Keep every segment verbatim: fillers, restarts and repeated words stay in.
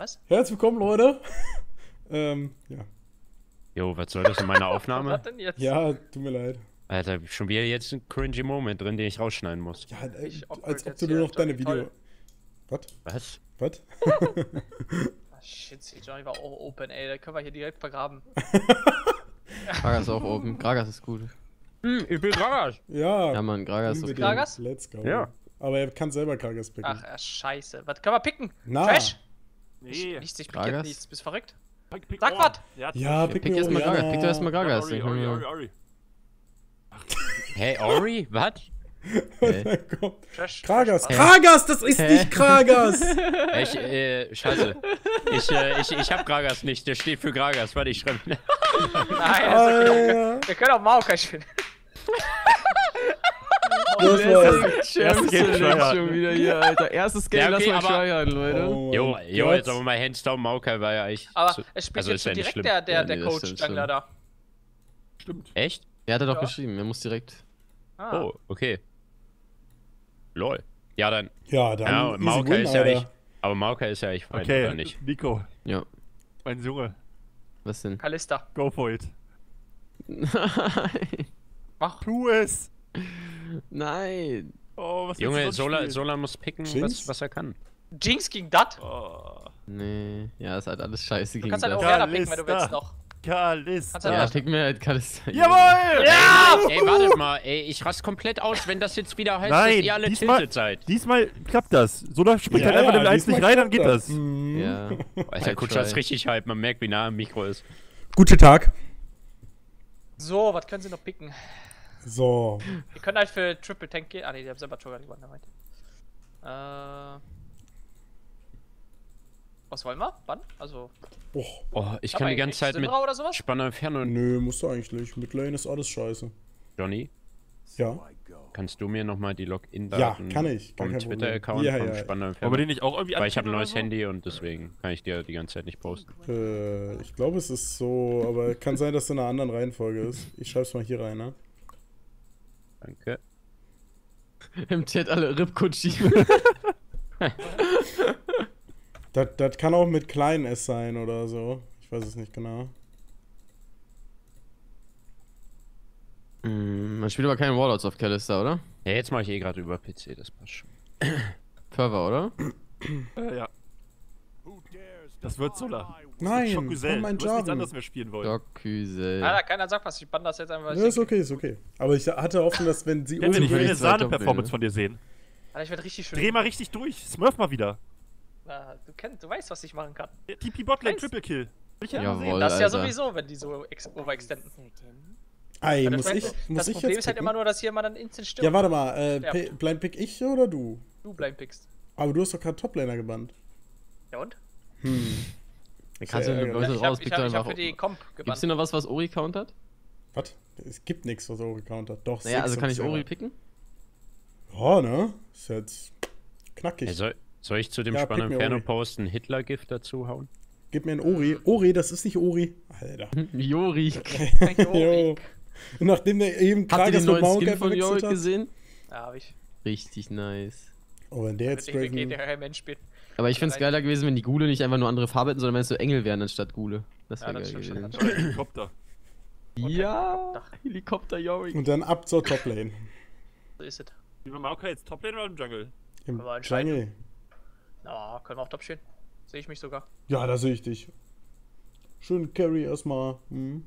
Was? Herzlich willkommen, Leute. ähm, ja. Jo, was soll das in meiner Aufnahme? Was denn jetzt? Ja, tut mir leid. Alter, schon wieder jetzt ein cringy Moment drin, den ich rausschneiden muss. Ja, äh, Ich awkward als ob jetzt du nur hier, noch deine Johnny, Video... toll. Was? Was? Was? Ah, shit, see, Johnny war auch open, ey. Da können wir hier direkt vergraben. Gragas ist auch oben. Gragas ist gut. Hm, ich bin Gragas. Ja. Ja, Mann, Gragas ist unbedingt. okay. Gragas? Let's go. Ja. Aber er kann selber Gragas picken. Ach, äh, scheiße. Was können wir picken? Na. Trash? Nee. Nichts, ich pick Gragas? jetzt nichts. Bist verrückt? Pick, pick Sag Ohr. was! Ja, Ja, pick, pick, Pick erstmal Oriana. Gragas. Pick doch erstmal Gragas. Ori, dann Ori, können Ori, wir- Ori. Hey, Ori? Was? Hä? Komm. Trash. Kragas. Trash, Kragas, das ist Hä? nicht Kragas. Ich, äh, scheiße. Ich, äh, ich, ich hab Gragas nicht, der steht für Gragas. Warte, ich schreibe. Nein, das ist okay. Alter. Wir können auch Maokai spielen. Das war... Champions Game League Tryhard. schon wieder hier, Alter. Erstes Game, Ja, lass okay, mal aber- tryharden, Leute. Oh mein Jo, jo, Gott. jetzt aber mal Hands down, Maokai war ja eigentlich. Aber zu- es spielt also jetzt ist ja schon nicht direkt schlimm. der, der, Ja, der nee, das Coach stimmt Jungler schon. da. Stimmt. Echt? Er hat er doch Ja. geschrieben, er muss direkt. Ah. Oh, okay. Lol. Ja, dann. Ja, dann Ja, easy Maokai win, ist ja Alter. eigentlich. Aber Maokai ist ja eigentlich fein, oder Okay, nicht? Nico, Ja. mein Junge, Was denn? Kalista. go for it. Nein. Mach. Tu es! Nein. Oh, was willst du Junge, sonst Sola, spielen? Sola muss picken, Jinx? was, was er kann. Jinx gegen Dat. Oh, Nee. Ja, ist halt alles scheiße Du gegen kannst halt das. auch Werder picken, wenn du Kalista. willst noch. Kalista. Kannst du Ja, Ja. pick mir halt Kalista. Jawohl! Ja! Ey, wartet mal, ey, ich rast komplett aus, wenn das jetzt wieder heißt, Nein, dass ihr alle diesmal- tiltet seid. Diesmal klappt das. Sola springt Ja, halt einfach ja, Level eins diesmal nicht rein, dann klappt geht das. Mhm. Ja. Alter, I Kutscher ist try. richtig hype, man merkt, wie nah am Mikro ist. Guten Tag. So, was können sie noch picken? So. Wir können halt für Triple Tank gehen. Ah ne, die haben selber Joker gewonnen. Moment. Äh. Was wollen wir? Wann? Also. Oh, Oh, ich hab kann die eigentlich ganze Zeit mit Syndra oder sowas? Spanner Inferno und nö, musst du eigentlich nicht. Mit Lane ist alles scheiße. Johnny, Ja. kannst du mir nochmal die Ja, Login-Daten kann ich. Gar vom kein Problem. Twitter-Account Ja, vom ja. Spanner Wollen Inferno? wir den nicht auch irgendwie Weil ich habe ein anpinnen neues oder so? Handy und deswegen kann ich dir die ganze Zeit nicht posten. Äh, ich glaube, es ist so, aber kann sein, dass es in einer anderen Reihenfolge ist. Ich schreib's mal hier rein, ne? Danke. Im Chat alle Ripkutschi. Das, das kann auch mit kleinen S sein oder so. Ich weiß es nicht genau. Hm, Man spielt aber keine Warlords auf Kalista, oder? Ja, jetzt mache ich eh gerade über P C, das passt schon. Fervor, oder? Äh, ja. Das wird Sola. Nein, Schokuzel. komm, mein Du wirst nichts Jarvan. anderes mehr spielen wollen. Dokküsel. Alter, keiner sagt was. Ich bann das jetzt einfach. weil Ja, ich ist okay, ist okay. Aber ich hatte Hoffnung, dass wenn sie Kevin, ich will will eine ich zweiter Sahne-Performance Top von dir sehen. Alter, ich werd richtig schön. Dreh mal richtig durch. Smurf mal wieder. Ah, du kennst, du weißt, was ich machen kann. T P Botlane, Weiß. Triple Kill. Will ich ja mal sehen. Jawohl, Das ist ja Alter. sowieso, wenn die so ex overextenden. Ey, Das muss Problem- ich, muss das ich Problem jetzt ist halt picken? immer nur, dass hier immer dann instant stirbt. Ja, warte mal. Äh, Ja. P- Blind Pick ich oder du? Du blind pickst. Aber du hast doch gerade Toplaner gebannt. Ja und? Hm. Dann kannst Sehr du ärgerlich. Leute Ich hab, raus, ich pick hab, doch ich hab einfach. für die Comp Gibt's gebannt. hier noch was, was Ori countert? Was? Es gibt nichts, was Ori countert. Doch, Naja, sechs also kann ich Optionen. Ori picken? Ja, ne? Ist jetzt knackig. Ey, soll, soll ich zu dem Ja, Spanner pick mir Inferno Ori. posten Hitler-Gift dazu hauen? Gib mir ein Ori. Ori, das ist nicht Ori. Alter. Jori. Jo. Nachdem der eben Habt ihr Kragas den mit neuen Maokai Skin von verwechselt Jorik hat. gesehen? Ja, hab ich. Richtig nice. Oh, wenn der jetzt Ich will Draven... der kein Mensch spielt. Aber ich find's geiler gewesen, wenn die Gule nicht einfach nur andere Farbe hätten, sondern wenn es so Engel wären anstatt Gule. Das Ja, wäre das geil stimmt schon. gewesen. Helikopter. Ja, Helikopter Jorik. Und dann ab zur Toplane. So ist es. Wie wir Maokai jetzt Toplane oder im Jungle? Im Aber entscheiden. Jungle. Na, können wir auch top stehen. Sehe ich mich sogar. Ja, da sehe ich dich. Schön Carry erstmal. Hm.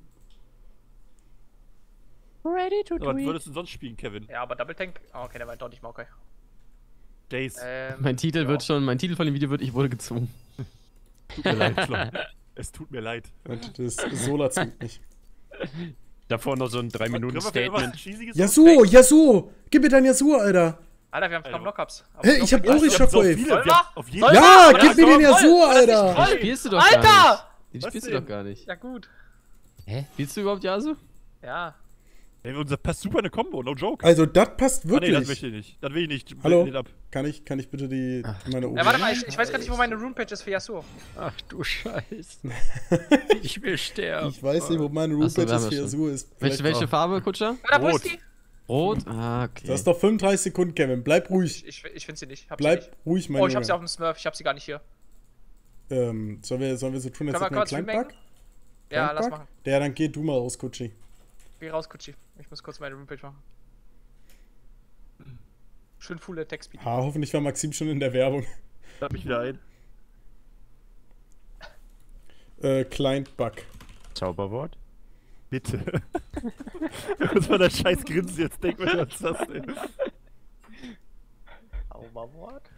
Ready to Aber was würdest du sonst spielen, Kevin? Ja, aber Double Tank. Ah, okay, der war doch nicht mal okay. Days. Ähm, Mein Titel ja. wird schon, mein Titel von dem Video wird, ich wurde gezwungen. Tut mir leid, Flo. Es tut mir leid. Und das Sola zwingt mich. Davor noch so ein drei Minuten Können wir für irgendwas Statement. Cheesiges Yasuo, Yasuo! Gib mir dein Yasuo, Alter! Alter, wir haben Alter. kaum Knockups. Hey, ich hab ausdenken? Ori Wir haben so Shockwave. viele, Soll wir haben mal? Auf jeden Soll Fall. Ja, Oder gib ist mir den voll, Yasuo, oder ist Alter! voll? Den spielst du doch Alter! gar nicht. Den Was spielst du denn? doch gar nicht. Ja, gut. Spielst du überhaupt Yasuo? Ja. Ey, unser passt super eine Combo, no joke. Also, das passt Ah, nee, das wirklich. möchte ich nicht. Das will ich nicht. Hallo? Nicht ab. Kann ich, kann ich bitte die meine Ori... Ja, warte mal, ich, ich weiß gar nicht, wo meine Rune-Page ist für Yasuo. Ach du Scheiße. Ich will sterben. Ich weiß nicht, wo meine Ach so, Rune-Page wir haben ist für ja Yasuo ist. Welche, Vielleicht welche auch. Farbe, Kutscher? Oder wo Rot. ist die? Rot? Ah, okay. Das ist doch fünfunddreißig Sekunden, Kevin. Bleib ruhig. Ich, ich, ich finde sie nicht. Hab Bleib sie nicht. ruhig, mein Oh, ich hab sie Junge. auf dem Smurf. Ich hab sie gar nicht hier. Ähm, sollen wir, sollen wir so tun, als Können wir hätten wir einen kurz Client-Bug? remaken? Ja, lass Client-Bug? machen. Ja, dann geh du mal raus, Kutschi. Geh raus, Kutschi. Ich muss kurz meine Rempage machen. Schön full Textspeed. Ah, hoffentlich war Maxim schon in der Werbung. Lad mich wieder ein. Äh, Client-Bug. Zauberwort? Bitte. Was war das scheiß Grinsen jetzt? Denk mal, was ist das denn? Zauberwort?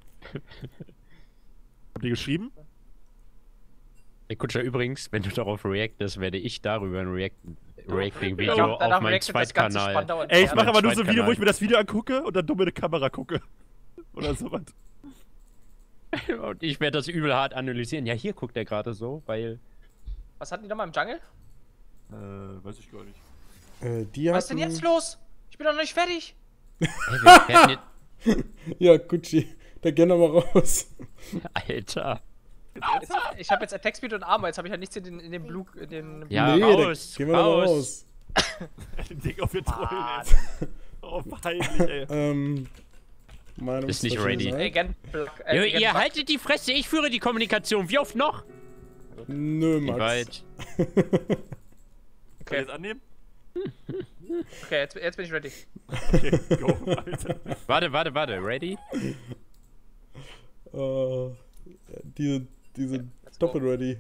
Habt ihr geschrieben? Ey, Kutscher, übrigens, wenn du darauf reactest, werde ich darüber ein React Reacting-Video Ja, auf danach meinem reactet das ganze Zweitkanal. Spandau und Ey, ich Pferd. mache aber nur so ein Zweitkanal. Video, wo ich mir das Video angucke und dann dumm in die Kamera gucke. Oder sowas. Und ich werde das übel hart analysieren. Ja, hier guckt er gerade so, weil... Was hatten die nochmal im Jungle? Äh, weiß ich gar nicht. Äh, die Was ist denn hatten- jetzt los? Ich bin doch noch nicht fertig. Hey, wir werden jetzt... Ja, Kutschi. Da geh doch mal raus. Alter. Jetzt, ich habe jetzt Attack Speed und Armor, jetzt habe ich halt nichts in den, in den Blue, in den... Ja, nee, raus, da gehen wir doch mal raus. raus. Digga, wir trollen Ah, jetzt. Oh, peinlich, ey. Ähm, Meinung Ist nicht ready. Agent Black. Äh, Jo, Agent ihr Black. haltet die Fresse, ich führe die Kommunikation. Wie oft noch? Nö, Wie Max. weit? Kann ich Okay, jetzt annehmen? okay jetzt, jetzt bin ich ready. Okay, go, Alter. Warte, warte, warte. Ready? Äh, diese, diese Let's go. Doppel-Ready.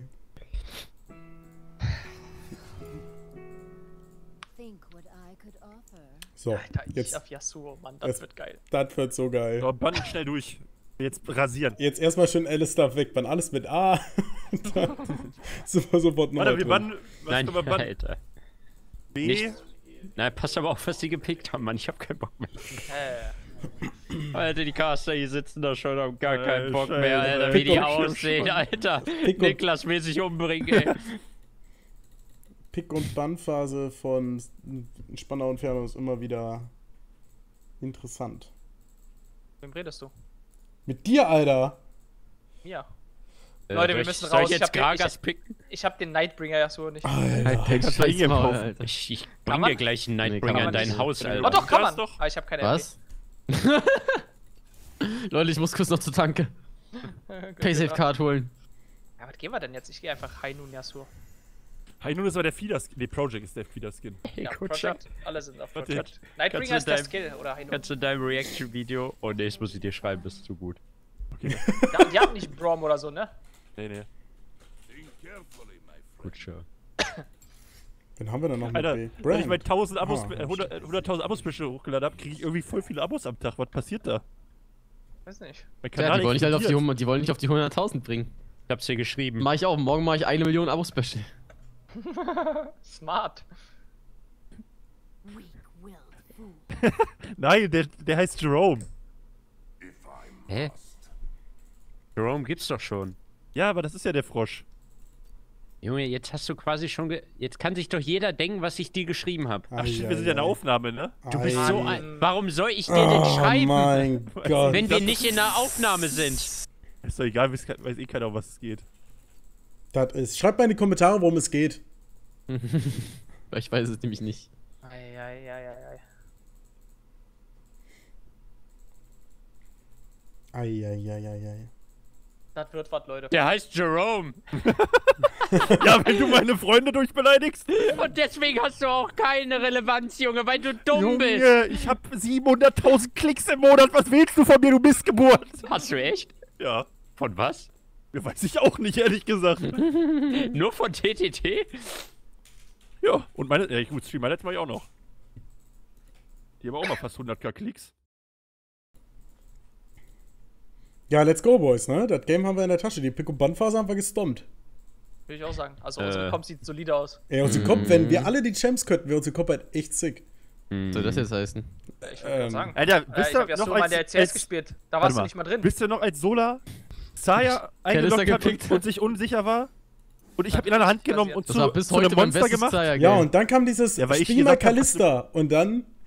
Think what I could offer. So, Alter, ich jetzt, auf Yasuo, Mann, das jetzt- wird geil. das wird so geil. So, Band schnell durch. Jetzt rasieren. Jetzt erstmal schön Alistair weg, dann alles mit A. Dann sind wir sofort neu Warte, wir drin. bannen. Was Nein, können wir bannen? Alter. B. Nicht. Nein, passt aber auf, was die gepickt haben, Mann. Ich hab keinen Bock mehr. Äh, Alter, die Caster hier sitzen da schon, haben gar Äh, keinen Bock Scheiße. mehr, Alter. Wie die Pick und- aussehen, Alter. Pick und- Niklas will sich umbringen, ey. Pick- und Bannphase von Spandau Inferno ist immer wieder interessant. wem redest du? Mit dir, Alter! Mir. Äh, Leute, wir soll ich- müssen Soll raus. ich Ich jetzt hab den- Gragas ich- picken? Ich hab den Nightbringer Yasuo nicht. Alter. Halt, Pech, Kannst du scheiß ihn Maul, kaufen? Alter. Ich, ich Kann bring man? dir gleich einen Nee, kann Nightbringer man in dein nicht. Haus, Oh Alter. doch, kann Das man. doch. Aber ich hab keine Was? Leute, ich muss kurz noch zur Tanke. M P. Paysafe-Card holen. Ja, was gehen wir denn jetzt? Ich gehe einfach Hainun Yasuo. Hainun ist aber der Feeder-Skin. Nee, Project ist der Feeder-Skin. Hey, Ja, Kutscher, Project. Alle sind auf Warte. Project. Nightbringer Kannst ist du der dein- Skill, oder Hainun. kannst du in deinem Reaction-Video... Oh ne, das muss ich dir schreiben, das ist zu gut. Ja, die hatten nicht Brom oder so, ne? Nee, nee. Kutscher. Wen haben wir denn noch Alter, mit B? wenn ich meine tausend Abos, Ah, äh, hundert äh, hunderttausend Abos-Special hochgeladen habe, kriege ich irgendwie voll viele Abos am Tag. Was passiert da? Weiß nicht. Mein Ja, die wollen, nicht halt auf die, explodiert. hund- die wollen nicht auf die hunderttausend bringen. Ich hab's dir geschrieben. Mach ich auch. Morgen mache ich eine Million Abo-Special. Smart. Weak-willed fool. Nein, der, der heißt Jerome. Hä? Jerome gibt's doch schon. Ja, aber das ist ja der Frosch. Junge, jetzt hast du quasi schon ge Jetzt kann sich doch jeder denken, was ich dir geschrieben habe. Ach stimmt, wir sind ja in der Aufnahme, ne? Du bist so Ei. ein... Warum soll ich dir denn Oh schreiben, mein Gott. wenn wir nicht in der Aufnahme sind? Ist doch egal, weiß, weiß eh keiner, um was es geht. Das ist. Schreibt mal in die Kommentare, worum es geht. Ich weiß es nämlich nicht. Eieieiei. Eieieiei. Das wird was, Leute. Der heißt Jerome. Ja, wenn du meine Freunde durchbeleidigst. Und deswegen hast du auch keine Relevanz, Junge, weil du dumm bist. Junge, ich hab siebenhunderttausend Klicks im Monat. Was willst du von mir, du Missgeburt? Hast du echt? Ja. Von was? Ja, weiß ich auch nicht, ehrlich gesagt. Nur von T T T? Ja, und meine, ja, gut, Streamer letztes Mal auch noch. Die haben auch mal fast hunderttausend Klicks. Ja, let's go, Boys, ne? Das Game haben wir in der Tasche. Die Pick- und Bannphase haben wir gestompt. Will ich auch sagen. Also, Äh. unsere Comp sieht solide aus. Ey, unsere Comp, wenn wir alle die Champs könnten, wäre unsere Comp halt echt sick. Soll das jetzt heißen? Ich würde Ähm, sagen. Alter, Äh, bist ich du hab ja noch so mal als, in der C S als gespielt. Da warte warst du mal, nicht mal drin. Bist du noch als Sola Saya eingeloggt hat und, gepickt. und sich unsicher war? Und ich habe ihn an der Hand genommen und Das zu, war bis zu einem heute mein Monster bestes gemacht? Xayah-Game. Ja, und dann kam dieses Ja, weil ich Spiel mal gesagt hab, Kalista. Und dann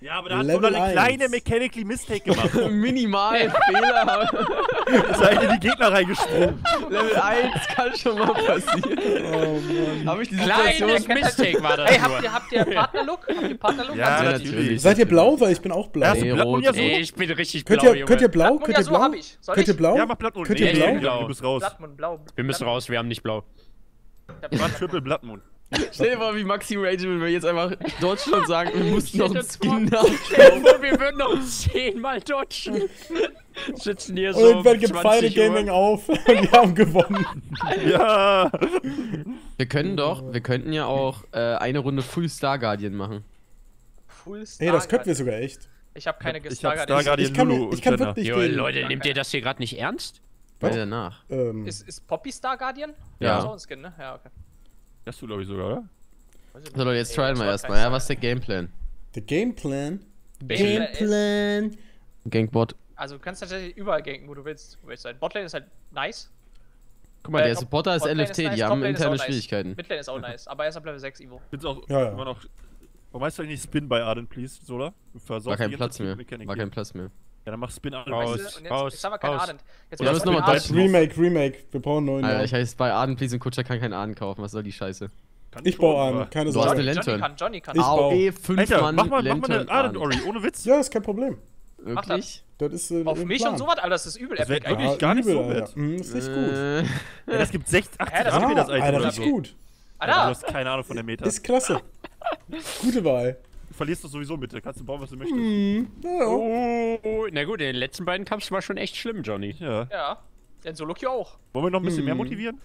Ja, aber da hat Level Solar eine eins. kleine Mechanically Mistake gemacht. Minimal Fehler. Ist halt in die Gegner reingesprungen. Level eins kann schon mal passieren. Oh Mann. Habe ich die Kleines Situation... Mistake war das Ey, nur. habt ihr, habt ihr Partnerlook? Habt ihr Partnerlook? Ja, Kannst du- natürlich. natürlich. Seid ihr blau? Weil ich bin auch blau. Hast du Nee, Blattmond rot. ja so? Ey, ich bin richtig Könnt blau, ihr, könnt ihr Junge. blau? Blattmond, Könnt ja, ihr so blau? hab ich. Soll Könnt ihr ich? blau? Ja, mach Blattmond. Könnt ihr Nee, blau? nee, Du bist raus. Blattmund, blau. Wir müssen raus, wir haben nicht blau. Mach Triple Blattmond. Stell dir vor, wie Maxi Rage, wenn wir jetzt einfach Deutschland sagen, wir mussten noch einen Skin Stell nachkaufen. dir vor, wir würden noch zehnmal dodgen. Sitzen hier so Und irgendwann gibt Fire zwanzig Gaming Uhr. auf und wir haben gewonnen. Ja. Wir können doch, wir könnten ja auch äh, eine Runde Full Star Guardian machen. Full Star Ey, das könnten wir Guardian. sogar echt. Ich hab keine Ich hab Star Star Guardian. Guardian Ich kann, Lulu ich kann und Jenna. wirklich Jo, gehen. Leute, nehmt ihr das hier gerade nicht ernst? Beide danach. Ähm, Ist, ist Poppy Star Guardian? Ja. So ein Skin, ne? Ja, okay. Hast du, glaube ich, sogar, oder? Weiß ich So Leute, jetzt nicht. tryen das wir war erstmal. kein Ja, was ist Star der Gameplan? der Gameplan. Gameplan ist- Gameplan. Gankbot. Also du kannst tatsächlich überall ganken, wo du willst. Wo willst du sein. Botlane ist halt nice. Guck mal, Äh, der Top- Supporter ist Botlane L F T, nice, die haben Toplane ist interne auch nice. Schwierigkeiten. Midlane ist auch nice, aber er ist ab Level sechs Evo. Find's auch Ja, ja. immer noch. Warum heißt du eigentlich Spin bei Arden, please, Sola? Du versaust War kein die ganze Platz Zeit mehr. Mechanic War hier. kein Platz mehr. Ja, dann mach Spin Arden. Raus. Weißt du, und jetzt, raus, jetzt haben wir keinen raus. Ardent. Jetzt Oder müssen müssen wir wir mal Ardent. Deutsch- Remake, Remake. Wir brauchen einen neuen. Alter, Namen. ich heiße bei Arden, please und Kutscher kann keinen Arden kaufen. Was soll die Scheiße? Kann Ich schon, baue aber- an, keine Du hast Sorge. eine Johnny Lantern. kann, Johnny kann. Ich baue. A O E fünf Alter, Mann mach mal, mach mal Lantern eine Arden, Arden. Ori, ohne Witz. Ja, ist kein Problem. Mach Wirklich? Das ist äh, Auf im mich Plan. und sowas, Alter, das ist übel Das wär epic wirklich eigentlich. gar nicht so übel, bad. Alter. Hm, ist nicht gut. Äh, Ja, das gibt sechzig, achtzig Hä, das K gibt P das Ah, Item Alter, oder richtig so. gut. Alter, du Alter, hast keine Ahnung von der Meta. Ist klasse. Gute Wahl. Du verlierst das sowieso mit, da kannst du bauen, was du möchtest. Hm, ja, ja. Oh, na gut, in den letzten beiden Cups war schon echt schlimm, Johnny. Ja. ja. Den Solo-Q auch. Wollen wir noch ein bisschen mehr Hm. motivieren?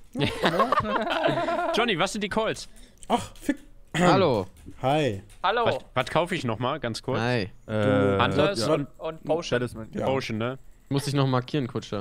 Johnny, was sind die Calls? Ach, fick. Hallo. Hi. Hallo. Was, was kaufe ich nochmal, ganz kurz? Hi. Äh, Hunters ja. und Und Potion. Talisman. Ja. Potion, ne? Muss ich noch markieren, Kutscher.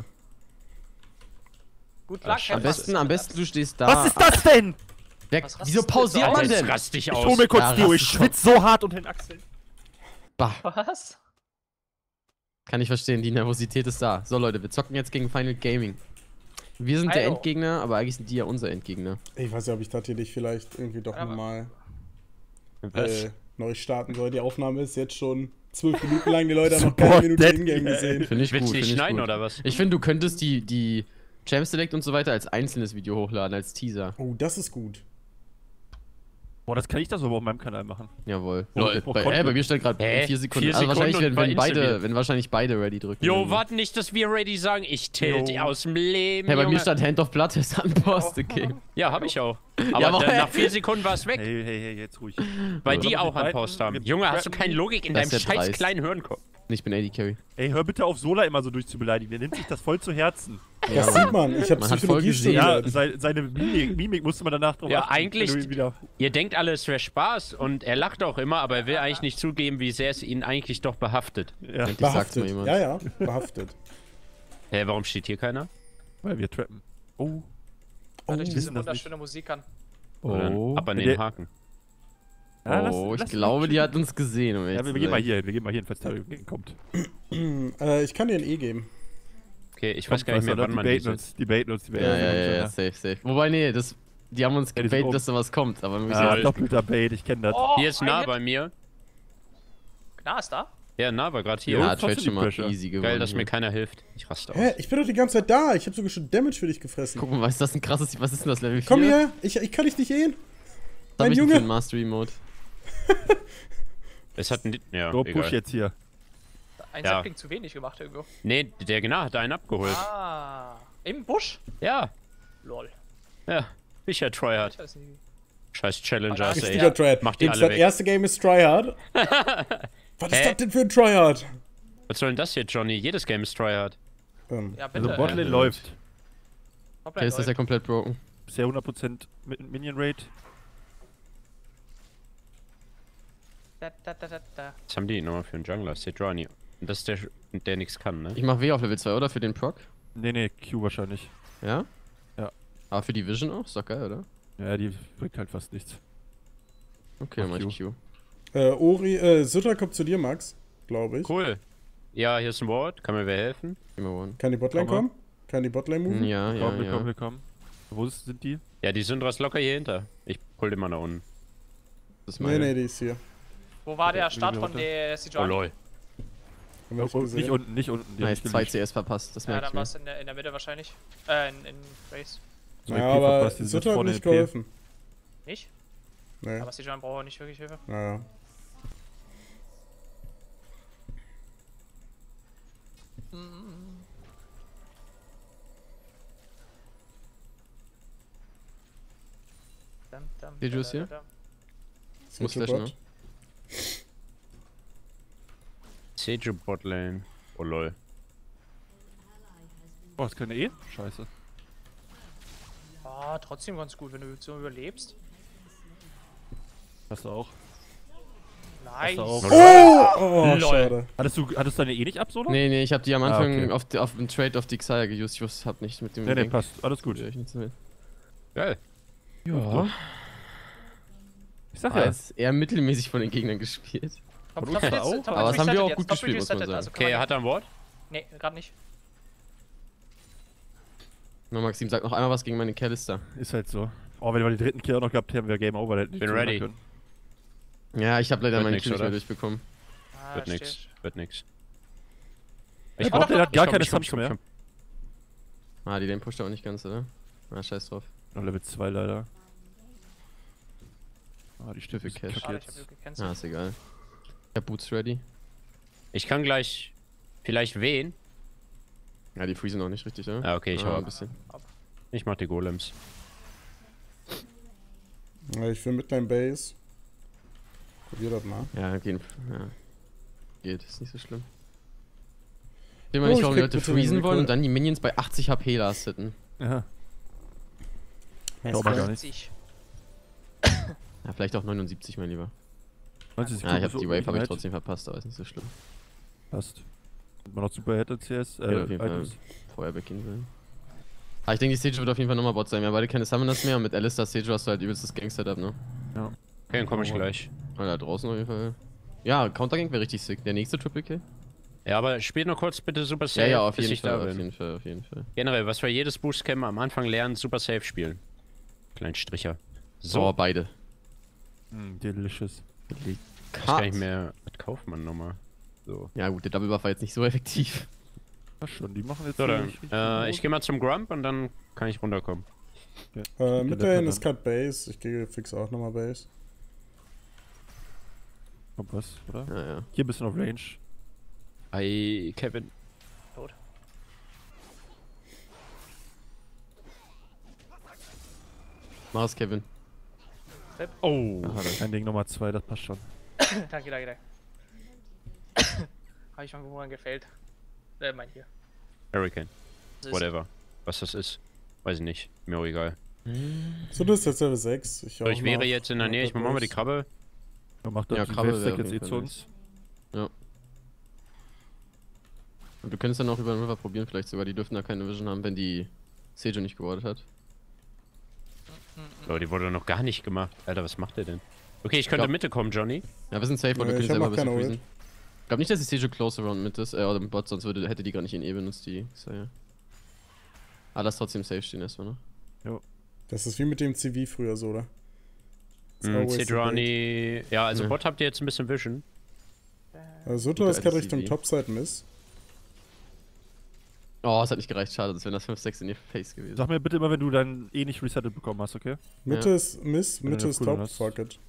Gut Ah, Luck. scheiße. Am besten, am besten du stehst da. Was ist das denn? Wer, Was rastest wieso du pausiert jetzt man aus? Jetzt denn? rast dich Ich aus. hol mir kurz Ja, Dio, ich rasten schwitze so hart unter den Achseln. Bah, Was? kann ich verstehen, die Nervosität ist da. So Leute, wir zocken jetzt gegen Final Gaming. Wir sind der Hallo. Endgegner, aber eigentlich sind die ja unser Endgegner. Ich weiß ja, ob ich das hier nicht vielleicht irgendwie doch Ja, aber- nochmal Was? äh, neu starten soll. Die Aufnahme ist jetzt schon zwölf Minuten lang. Die Leute haben noch keine Minute Dead. Ingame gesehen. Finde ich Willst gut, du nicht finde ich schneiden gut. oder was? Ich finde, du könntest die, die Champ Select und so weiter als einzelnes Video hochladen, als Teaser. Oh, das ist gut. Boah, das kann ich das aber auf meinem Kanal machen. Jawohl. Oh, Lol, oh, bei, Konto. äh, bei mir stand gerade Hä? vier Sekunden. Vier Also wahrscheinlich, Sekunden wenn, und wenn war beide, installiert. wenn wahrscheinlich beide ready drücken. Jo, Dann- warte nicht, dass wir ready sagen. Ich tilt Jo. aus dem Leben. Hey, bei Junge. mir stand Hand of Blood ist unpaused, okay. Ja, hab ich auch. Aber Ja, aber- dann, nach vier Sekunden war es weg, Hey, hey, hey, jetzt ruhig. weil So, die aber auch die beiden- unpaused haben. wir Junge, hast du trappen keine die? Logik in Das deinem ist ja scheiß dreist. kleinen Hirnkopf? Ich bin A D Carry. Ey, hör bitte auf, Sola immer so durchzubeleidigen. Der nimmt sich das voll zu Herzen. Das sieht man. Ich habe Man hat voll Psychologie gesehen. Ja, studiert. sei, seine Mimik, Mimik musste man danach drauf Ja, achten, eigentlich- wenn du ihn Wieder Ihr denkt alle, es wäre Spaß und er lacht auch immer, aber er will eigentlich nicht zugeben, wie sehr es ihn eigentlich doch behaftet. ja, Endlich sagt's mal Behaftet. jemand. Ja, ja, behaftet. Hä, warum steht hier keiner? weil wir trappen. Oh. Hört euch diese wissen das nicht. wunderschöne Musik an. Dann Oh, ab an Der- den Haken. Ja, lass- oh ich lass ihn glaube, mal die hat uns gesehen. Um Ja, ehrlich wir zu gehen mal sein. hier hin, wir gehen mal hier hin, falls der kommt. äh, ich kann dir ein E geben. Okay, ich weiß gar nicht mehr, wann man die diese... uns, die baiten uns, die baiten Ja, uns. ja, ja, ja, safe, safe. Wobei, nee, das, die haben uns Ja, die sind gebaitet, oben. dass da was kommt, aber wir müssen Ah, Lol. doppelter Bait, ich kenne das. Oh, Hier ist ein nah Hit. bei mir. Na, ist da? Ja, nah war gerade hier. Jo. Ja, trotzdem Trade schon die mal Pressure. easy gewonnen. Geil, dass mir hier. keiner hilft. Ich raste aus. Hä? Ich bin doch die ganze Zeit da. Ich habe sogar schon Damage für dich gefressen. Guck mal, was ist das ein krasses, was ist denn das, Level vier? Komm her. Ich, ich kann dich nicht ehen. Was hab mein ich denn Junge. für einen Mastery-Mode? Es hat ein... Ja, Go, egal. push jetzt hier. Ein Ja. Sapling zu wenig gemacht irgendwo. Nee, der genau hat einen abgeholt. Ah. Im Busch? Ja, Lol. ja. Sicher Tryhard. Ich weiß nicht. Scheiß Challengers, Ja. ey. Richtiger Tryhard. Mach die Übrigens, alle das weg. erste Game ist Tryhard. Was ist Hä? das denn für ein Tryhard? Was soll denn das hier, Johnny? Jedes Game ist Tryhard. Ähm, Ja, bitte. Also Botlane ja. läuft. Hoppla, Okay, ist das ja Leute. komplett broken. Bisher hundert Prozent mit Minion Rate. Da, da, da, da, da. Was haben die nochmal für einen Jungler? Sedrani. Und das ist der, der nichts kann, ne? Ich mach W auf Level zwei, oder? Für den Proc? Nee, nee, Q wahrscheinlich. Ja? Ja. Aber für die Vision auch? Ist doch geil, oder? Ja, die bringt halt fast nichts. Okay, dann Mach mach ich Q. äh, Ori, äh, Sutter kommt zu dir, Max. Glaube ich. Cool. Ja, hier ist ein Ward. Kann mir wer helfen? Geh mal one. Kann die Botlane Komm mal. kommen? Kann die Botlane moven? Ja, ja, Willkommen, willkommen, ja. willkommen. Wo ist, sind die? Ja, die Syndra ist locker hier hinter. Ich pull den mal nach unten. Das ist Nee, meine. nee, die ist hier. Wo war der Ja, Start wie von runter? der Oh Sejuani? lol. Haben wir Oh, nicht nicht gesehen. unten, nicht unten. die hab Nice, ich zwei gelegt. C S verpasst, das Ja, merke dann war ich es mir. in der, in der Mitte wahrscheinlich. Äh, in, in Race. Zwei Ja, P aber verpasst, die es sind wird halt vorne nicht in P. geholfen. Nicht? Nee, Aber Sejuani braucht auch nicht wirklich Hilfe. naja. Dum, dum, Seju ist da, da, hier? da, da. Muss Seju flashen, Bot. ne? Seju Botlane. Oh lol. Oh, ist keine E? Scheiße. Ah, trotzdem ganz gut, wenn du so überlebst. Hast du auch. Nice. du auch. Oh, oh Lol. schade. Hattest du, hattest du deine E nicht ab, Solo? Nee, nee, ich hab die am Ah, Anfang okay. auf, die, auf den Trade auf die Xayah geused. Ich wusste, hab nicht mit dem. Nee, nee, Ding- passt. Alles gut. Ja, ich nicht so will. Geil. Ja. Ich sag Ah, ja. ist eher mittelmäßig von den Gegnern gespielt. Top, Und top, uns top, auch. top, top, Aber das haben wir resettet auch jetzt, gut top gespielt, muss man resettet, sagen. also kann Okay, man- hat er ein Wort? Nee, gerade nicht. Na, Maxim, sag noch einmal was gegen meine Callister. Ist halt so. Oh, wenn wir den dritten Kill auch noch gehabt hätten, wäre Game Over. da hätten wir Bin nicht ready. können. Ja, ich hab leider Wird meinen nix, Kill nicht mehr oder? durchbekommen. Ah, Wird steht. nix. Wird nix. Ich Oh, brauch, der doch, hat gar Ich komm, keine ich komm, Stunts ich komm, mehr. ich komm. Ah, die Lane pusht er auch nicht ganz, oder? Na, scheiß drauf. Noch Level zwei leider. Ah, die Stifte Cash. kacke Schade, ich hab jetzt. Glück gecancelt. Ah, ist egal. Ich hab Boots ready. Ich kann gleich vielleicht wen. Ja, die freezen auch nicht richtig, oder? Ah, okay, ich hau ah, ab. ein bisschen. Ich mach die Golems. Ja, ich will mit deinem Base. Probier das mal. Ja, gehen. Ja. Geht, ist nicht so schlimm. Ich will mal Oh, nicht, ich warum die krieg Leute bitte den freezen wollen Recall. und dann die Minions bei achtzig H P lasteten. Ja. Nice Glaub mal try. gar nicht. siebzig. Ja, vielleicht auch neunundsiebzig, mein Lieber. neunzig Ja, ich hab Sekunden die so Wave habe ich Ignite. trotzdem verpasst, aber ist nicht so schlimm. Passt. Und man noch super hätte C S. Äh, Ja, auf jeden Fall. Items. Vorher weggehen sollen. Aber ich denke, die Sage wird auf jeden Fall nochmal Bot sein. Wir haben beide keine Summoners mehr und mit Alistair Sage hast du halt übelstes Gang-Setup, ne? Ja. Okay, dann komm ich gleich. Oder da draußen auf jeden Fall. Ja, Countergang wäre richtig sick. Der nächste Triple Kill? Ja, aber spiel noch kurz bitte Super Ja, Safe, ja, auf bis jeden ich Fall, da auf bin. jeden Fall, auf jeden Fall. Generell, was wir jedes Boostcamp am Anfang lernen, Super Safe spielen. Kleinen Stricher. So, So, beide. Mm, delicious. ich kann nicht mehr. Was kauft man nochmal? So. Ja gut, der Double Buff war jetzt nicht so effektiv. Ja, schon. Die machen jetzt So, hier dann. nicht richtig Äh, gut. ich gehe mal zum Grump und dann kann ich runterkommen. Äh, mit der dahin Pattern. ist Cut Base. Ich gehe fix auch nochmal Base. Kommt was, oder? Ja, ja. Hier ein bisschen auf Range. Hi, Kevin. Mach es, Kevin. Oh, Ach, warte. ein Ding Nummer zwei, das passt schon. Danke, danke, danke. Habe ich schon gewonnen gefällt. Äh, mein hier. Hurricane. Das ist- Whatever. Was das ist. Weiß ich nicht. Mir auch egal. So, du bist jetzt Level sechs. Ich, So, auch ich wäre noch. jetzt in der Nähe. Ich mach mal die Krabbe. Ja, macht Ja, das Krabbe Wave wäre Stack auf jetzt eh jeden zu Fall uns. Und du könntest dann auch über den River probieren, vielleicht sogar. Die dürften da keine Vision haben, wenn die Seju nicht gewartet hat. So, die wurde noch gar nicht gemacht. Alter, was macht der denn? Okay, ich könnte Ja. Mitte kommen, Johnny. Ja, wir sind safe, und Ja, wir ich können hab selber ein noch bisschen keine freezen. Ult. Ich glaube nicht, dass die Seju close around mit ist, äh, oder im Bot, sonst würde, hätte die gar nicht in E benutzt, die Xayah. Ah, lass trotzdem safe stehen erstmal, ne? Das ist wie mit dem C V früher so, oder? It's Hm, always the bait. Sejuani. Ja, also Ja. Bot habt ihr jetzt ein bisschen Vision. Also Soto Guter ist gerade L C V. Richtung Topside Miss. Oh, es hat nicht gereicht, schade, das wären das fünf sechs in ihr Face gewesen. Sag mir bitte immer, wenn du dann eh nicht resettet bekommen hast, okay? Mitte Ja. ist Miss, Wenn du Mitte eine ist Cooldown Top. hast. Fuck it.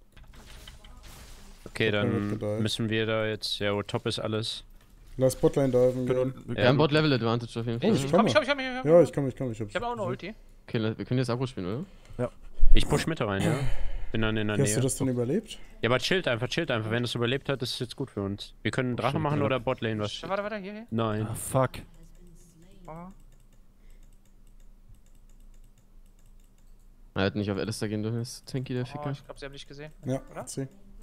Okay, Top Lane dann wird gedeiht. müssen wir da jetzt. Ja, oh, Top ist alles. Lass Botlane diven Wir gehen. können, wir Wir haben können, Bot Level Advantage auf jeden Fall. Oh, ich Ich komm komm, ich mal. komm, ich komm, ich komm. Ja, ich komm, ich komm. Ich, hab Ich hab auch eine Ulti. Okay, wir können jetzt Agro spielen, oder? Ich push Mitte rein, ja. Bin dann in der Wie hast Nähe. du das denn überlebt? Ja, aber chillt einfach, chillt einfach. Wenn es überlebt hat, ist es jetzt gut für uns. Wir können Drache Stimmt, machen ja. oder Botlane was. Warte, warte, hier, hier. Nein. ah, fuck. Oh. Er hat nicht auf Alistair gehen dürfen, ist Tanky der Oh, Ficker. ich glaube, sie haben dich gesehen. Ja, Oder? zieh.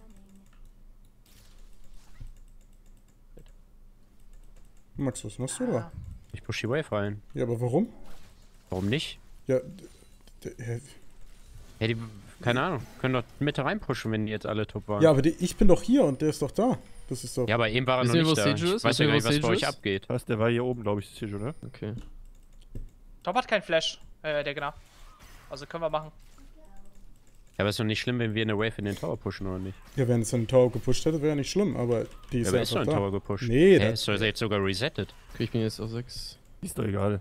Max, was machst du da? Ich push die Wave rein. Ja, aber warum? Warum nicht? Ja, d- d- hä? Ja, die. Keine Ahnung. Können doch Mitte reinpushen, wenn die jetzt alle top waren. ja, aber die, ich bin doch hier und der ist doch da. Das ist doch. Ja, aber eben war er noch Wissen wir, nicht wo da. Seju Ich ist? weiß Wissen ja wir, gar wo nicht, was bei Seju euch ist? abgeht. Was, der war hier oben, glaube ich, ist hier schon, ne? Okay. Top hat keinen Flash, äh, der genau. Also können wir machen. Ja, aber ist doch nicht schlimm, wenn wir eine Wave in den Tower pushen, oder nicht? Ja, wenn es in den Tower gepusht hätte, wäre ja nicht schlimm, aber die ist Ja, aber ist doch einfach ein da. Tower gepusht. Nee, Hä, das ist doch jetzt sogar resettet. Okay, ich bin jetzt auf sechs. Ist doch egal.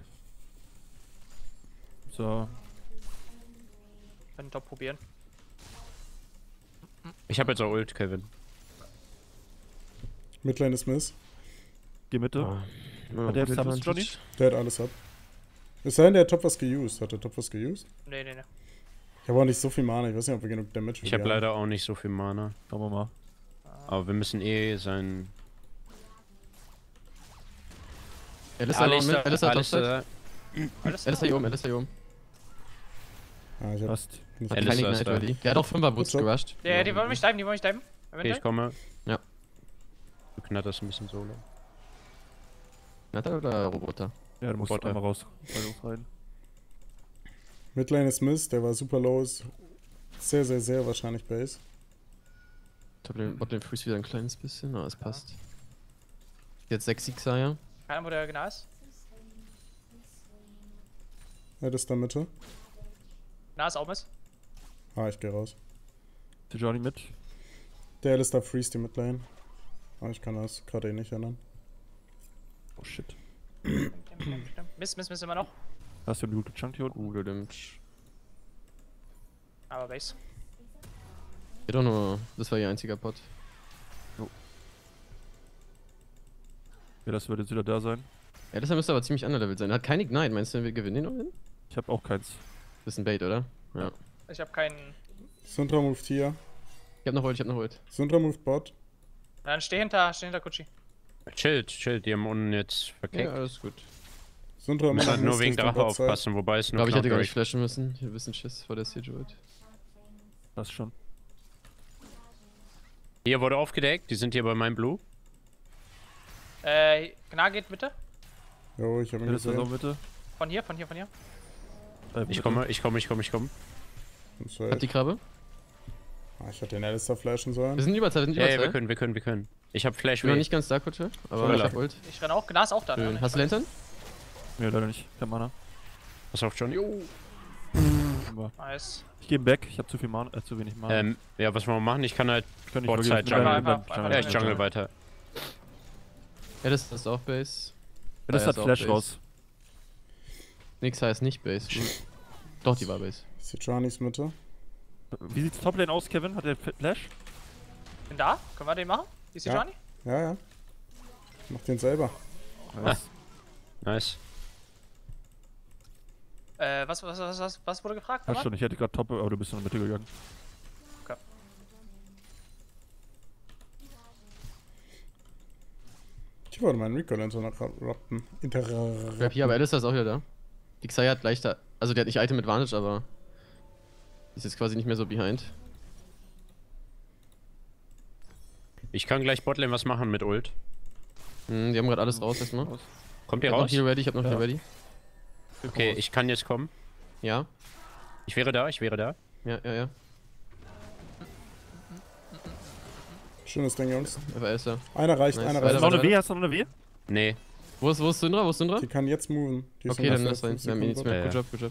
So. Können Top probieren. Ich habe jetzt auch Ult, Kevin. Midlane ist Miss. Geh Mitte. Ja, Hat der gut Summons, advantage. Johnny? Der hat alles ab. Es sei denn, der hat Top was geused. Hat der Top was geused? Nee, nee, nee. Ich habe auch nicht so viel Mana. Ich weiß nicht, ob wir genug Damage für Ich die habe haben. leider auch nicht so viel Mana. Schauen wir mal. Aber wir müssen eh sein... Alistair low mid, Alistair topside. Alles Alistair hier oben, Alistair hier oben. Ah, ich hab Passt. nicht Hat Alistair keine ist Ignite da. ready. Der hat auch fünfer Boots Gut, so. gerusht. Ja, die wollen mich diven, die wollen mich diven. Okay, ich komme. Ja. Du knatterst ein bisschen solo. Natter oder Roboter? Ja, du musst Roboter. einmal raus. Bei uns rein. Midlane ist Miss. Der war super low. Ist sehr, sehr, sehr wahrscheinlich Base. Botlane Botlane freeze wieder ein kleines bisschen, aber es passt. Jetzt sechs Xayah. Keiner, wo der genau ist. Er ist da Mitte. Na, ist auch Miss. Ah, ich geh raus. Die Johnny mit. Der ist da freeze die Midlane. Aber ich kann das gerade eh nicht ändern. Oh shit. Miss, Miss, Miss immer noch. Hast du einen guten Chunk hier unten? Uh, Damage. Aber Base. Geht doch nur. Das war ihr einziger Pot. Ja, das wird jetzt wieder da sein. Ja, deshalb müsste aber ziemlich underlevelt sein. Er hat kein Ignite. Meinst du, wir gewinnen den noch hin? Ich habe auch keins. Das ist ein Bait, oder? Ja. Ich hab keinen. Syndra moved hier. Ich hab noch Ult, ich hab noch Ult. Syndra moved Bot. Dann steh hinter, steh hinter Kutschi. Chillt, chillt, die haben unten jetzt Ja, verkackt. alles gut. Syndra Wir müssen halt Miss nur wegen Richtung Drache Bot-Side. aufpassen, wobei es Ich nur glaube, ich hätte gar nicht Counter-Break- flashen müssen. Ich hab ein bisschen Schiss vor der Siege Ult. Das schon. Hier wurde aufgedeckt, die sind hier bei meinem Blue. Äh, Gnar geht bitte. Jo, ich hab ihn Ja, das ist so gesehen. bitte. Von hier, von hier, von hier. Äh, Ich bitte. komme, ich komme, ich komme, ich komme. Und so, Hat die Krabbe? ah, ich hätte den Alistair flashen sollen. Wir sind Überzahl, wir sind Ja, ja, wir Überzahl. können, wir können, wir können. Ich hab Flash Ich bin noch Wave. nicht ganz da, Kutsche. Aber Voll ich ab. hab Ult. Ich renn auch. Gnar ist auch da. Schön. Ne? Hast du Lantern? Nee, leider nicht. Kein Mana. Pass auf, Johnny. Aber Nice. ich geh back. Ich habe zu viel Mana, äh, zu wenig Mana. Ähm, ja, was wollen wir machen? Ich kann halt. ich kann nicht Botside wirklich- Jungle. Bleib- Einfach- bleib- einfach- Ja, bleib- ich jungle weiter. Ja, das ist auch Base. Ja, das Ja, hat ist auch Flash Base. raus. Nix heißt nicht Base. Doch, die war Base. Ich sehe Johnny's Mitte. Wie sieht's Toplane aus, Kevin? Hat der Flash? Bin da. Können wir den machen? Ist die Ja. Johnny? Ja, ja. Ich mach den selber. Was? Nice. Äh, was, was, was, was, was wurde gefragt? Ja, nochmal? schon. Ich hätte gerade Top, aber du bist in die Mitte gegangen. Ich wollte meinen Recall interrupten. Interrupten. Grab hier, aber Alistair ist auch wieder da. Die Xayah hat leichter. Also, der hat nicht Item Advantage, aber. Ist jetzt quasi nicht mehr so behind. Ich kann gleich Botlane was machen mit Ult. Hm, die haben gerade alles raus erstmal. Kommt Ich ihr hab noch raus? hier ready, ich hab noch Ja. hier ready. Okay, ich kann jetzt kommen. Ja, Ich wäre da, ich wäre da. ja, ja, ja. Schönes Ding, Jungs. Einfach Alistair. Einer reicht, Nice. einer Weiter, Hast du noch reicht. eine W? Hast du noch eine W? Nee. Wo ist, wo ist Syndra? Wo ist Syndra? Die kann jetzt moven. Die ist Okay, dann ungefähr lass rein. fünf Wir haben eh nichts Sekunden mehr. Ja, Good ja. job, good job.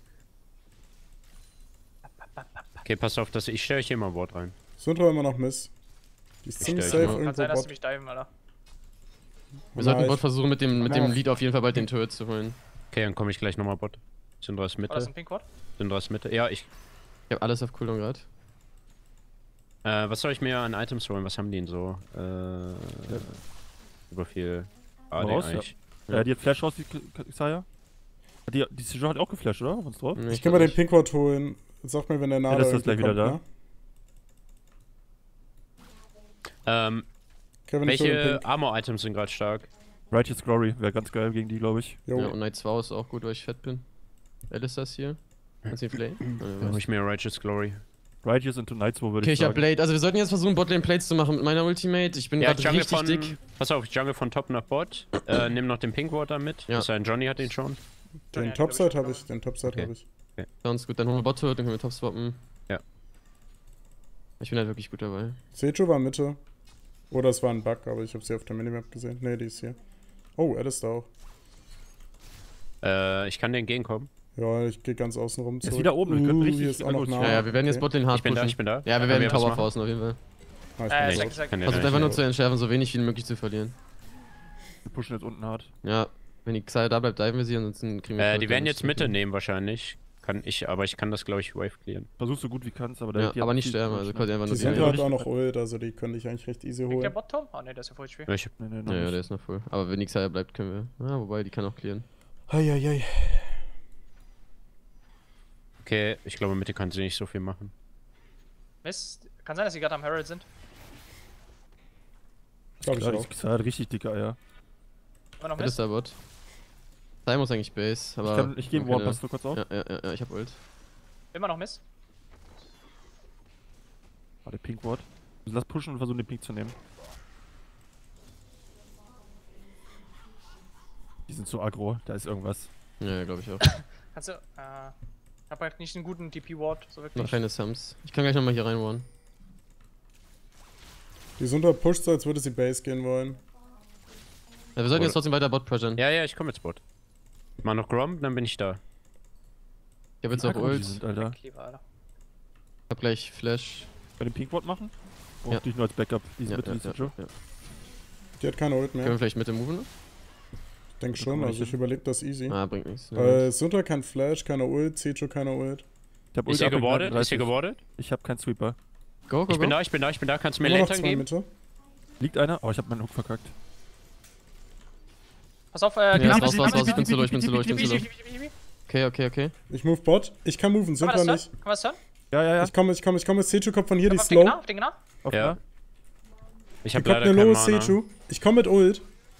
Okay, passt auf, dass ich stelle euch hier mal Wort rein. tot. Syndra immer noch Miss. Die ist Ich ziemlich stell safe dich Kann sein, irgendwo dass sie Bot. mich diven, Alter. Wir sollten Nice. Bot versuchen, mit dem, mit dem Nice. Lead auf jeden Fall bald den Turret zu holen. Okay, dann komme ich gleich nochmal Bot. Syndras War das Mitte. ein Pinkwort? Syndras Mitte. Ja, ich. Ich hab alles auf Cooldown gerade. Äh, was soll ich mir an Items holen? Was haben die denn so? Äh. Über viel. A D Raus, ja. eigentlich. Ja, die hat Flash raus, die Xayah. Die, die Sejour hat auch geflasht, oder? Was drauf? Nee, Ich kann mal den Pinkwort holen. Sag mir, wenn der Nade das ist gleich irgendwie wieder kommt, da. ne? Ähm, Kevin, ich hol den welche Pink. Armor-Items sind gerade stark? Righteous Glory wäre ganz geil gegen die, glaube ich. Jo. Ja, und Night zwei ist auch gut, weil ich fett bin. Alistair ist hier. Kannst du ihn flay? Dann hol ich mir Righteous Glory. Righteous into Night's War, würde Okay, ich ich hab sagen. Blade. Also wir sollten jetzt versuchen, Botlane Plates zu machen mit meiner Ultimate. Ich bin Ja, gerade Jungle richtig von. dick. Pass auf, Jungle von Top nach Bot. Äh, nimm noch den Pinkwater mit. Ja. Das heißt, Johnny hat den schon. Den Ja, Topside glaub habe ich. ich, den Topside Okay. habe ich. Sounds gut, dann holen wir Bot Turret, dann können wir Top swappen. Ja. Ich bin halt wirklich gut dabei. Sejo war Mitte. Oder es war ein Bug, aber ich habe sie auf der Minimap gesehen. Ne, die ist hier. Oh, Alistair auch. Äh, ich kann dir entgegenkommen. Ja, ich gehe ganz außen rum Ist zurück. wieder oben, wir können Uh, richtig- hier ist auch noch gut. nah. Ja, ja, wir werden jetzt Okay. Botlane hart Ich bin da, pushen. ich bin da. Ja, wir Können werden wir was Tower machen? forcen auf jeden Fall. Ah, ich Äh, bin sag, raus. sag. Kann ja Also gar einfach nur nicht. zu entschärfen, so wenig wie möglich zu verlieren. Wir pushen jetzt unten hart. Ja, wenn die Xayah da bleibt, diven wir sie, ansonsten kriegen wir... Äh, voll die werden Damage. jetzt Mitte nehmen wahrscheinlich. Kann ich, aber ich kann das glaube ich Wave clearen. Versuch so gut wie kannst, aber Ja, die aber haben nicht viel sterben, zu also pushen, quasi einfach Die nur sind die... halt auch noch Ult, also die könnte ich eigentlich recht easy Liegt der holen. Bot-Turm? Ah ne, der ist ja voll Spiel. Ich, Nee, nee, noch Ja, ja, nicht. der ist noch voll. Aber wenn die Xayah bleibt, können wir... Ja, wobei, die kann auch clearen. Eieiei. okay, ich glaube Mitte kann sie nicht so viel machen. Mist. Kann sein, dass sie gerade am Herald sind. Glaube ich Ja, auch. die Xayah hat richtig dicke Eier. Immer noch Was ist Mist. der Bot? Xayah muss eigentlich Base, aber... Ich, kann, ich gehe im wir Warp, können passt du kurz auf? ja, ja, ja, ja, ich hab Ult. Immer noch Mist. Ah, der Pink Ward. Lass pushen und versuchen den Pink zu nehmen. Die sind so aggro, da ist irgendwas. Ja, glaube ich auch. Kannst du. Äh. Ich hab halt nicht einen guten D P-Ward, so Noch wirklich. keine Sums. Ich kann gleich nochmal hier rein warnen. Die sind da pusht so, als würde sie Base gehen wollen. Ja, wir sollten Oder- jetzt trotzdem weiter Bot pushen. Ja, ja, ich komme jetzt Bot. Mal noch Grom, dann bin ich da. Ich hab jetzt Wie auch aggro die Ult. sind, Alter. Lieber, Alter. Ich hab gleich Flash. Bei dem Pink Ward machen? Oh, Ja. dich nur als Backup. Die sind Ja, bitte ja, nicht ja, so. ja. Die hat keine Ult Können wir mehr. vielleicht Mitte moven? Ich denke Da schon, kommen wir also nicht ich überlege das easy. Ah, bringt nichts. Äh, Sunter kein Flash, keine Ult, Sejo keine Ult. Ich hab Ist hier Ult ab in gewardet? Ist hier dreißig. gewardet? Ich hab keinen Sweeper. Go, go, Ich bin go. da, ich bin da, ich bin da. Kannst du mir Immer noch Lantern zwei geben? Mitte. Liegt einer? Oh, ich hab meinen Hook verkackt. Pass auf, äh, Ja, genau. raus, raus, raus. Ich bin zu low, ich bin zu low, ich bin zu Easy, low. easy, easy, easy. Okay, okay, okay. Ich move Bot. Ich kann moven, Kann man Sunter das nicht. hören? Kann man das hören? Ja, ja, ja. Ich komme, ich komme, ich komme. Sejo kommt von hier, die Auf ist den low. genau, auf den genau. Auf Ja. ja. Ich Hier hab kommt leider eine keinen low Mana. Seju. Ich komme mit Ult.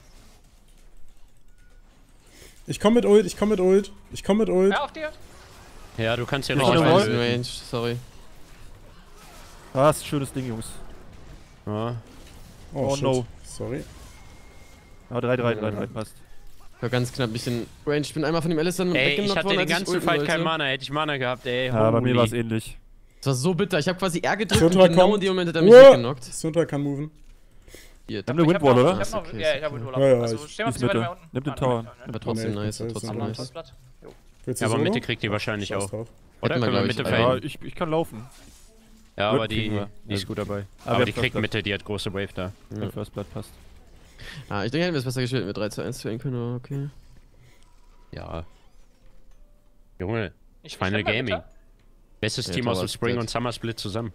Ich komme mit Ult, ich komme mit Ult. Ich komme mit Ult. Ja, auf dir. Ja, du kannst ja Oh, richtig ich Jawohl. war weit in lösen. Range, sorry. Ah, ist ein schönes Ding, Jungs. Ja. Oh, Oh, shit. no. Sorry. Ja, drei drei drei drei passt. Ich war ganz knapp ein bisschen Range. Ich bin einmal von dem Alisson Ey, ich weggenockt hatte worden, den als ich ganzen ulten Fight wollte. kein Mana. Hätte ich Mana gehabt, ey. Ja, bei mir holy. war es ähnlich. Das war so bitter. Ich habe quasi R gedrückt und Sunter genau kommt. in dem Moment hat er mich Uah. weggenockt. Sunter kann moven. Hier, Wir haben eine Ich hab Windwall, noch- oder? Ich hab Ist noch, okay, ja, ist ich hab okay. Windwall. Ja, ja, Also ich- steh mal ein ist bisschen weiter Mitte. mehr unten. Nimm den Ah, Tower. nein, nein, aber nein. trotzdem Nee, nice, das ist trotzdem so nice. Blatt, Blatt. Jo. Willst du Ja, aber Solo? Mitte kriegt die wahrscheinlich Scheiß auch. drauf. Oder? Hätten wir, Können wir glaub Mitte ich, Ja, faden? ich, ich kann laufen. Ja, Rip aber die, kriegen wir. die ist gut dabei. wir Aber die haben kriegt First Mitte, die hat große Wave da. Mein First Blood passt. Ah, ich denke, hätten wir es besser gespielt, wenn wir drei zu eins spielen können, aber okay. Ja. Junge, Ich- ich Final kann mal Gaming. bitte. Bestes Ja, Team aus Tower dem Spring Split. und Summer Split zusammen.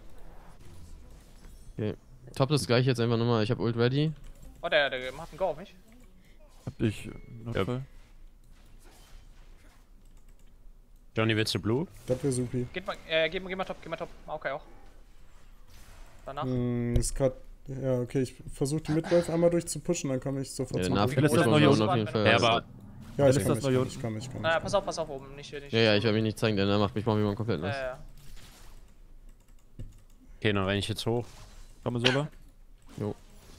Top das gleiche jetzt einfach nochmal. Ich habe Ult ready. Oh, der, der macht einen Go auf mich. Hab ich äh, noch Ja. voll. Johnny, willst du Blue? Das wäre supi. Geht mal, äh, geh, geh mal top, geh mal top. Ah, okay, auch. Danach. Hm, ist grad. Ja, okay, ich versuche die Midwave einmal durchzupushen, dann komme ich sofort Ja, zum der Punkt. Vielleicht ist das noch Nahversuch hier auf jeden Fall. Ja, aber Ja, ich Ist kann das mich, noch hier ich unten? kann mich, ich kann Äh, mich. pass auf, pass auf oben. Nicht, nicht. Ja, ja, ich werde mich nicht zeigen, denn er macht mich mal wie man komplett Ja, nass. ja, ja. okay, dann renn ich jetzt hoch. Komm, Sola. Jo.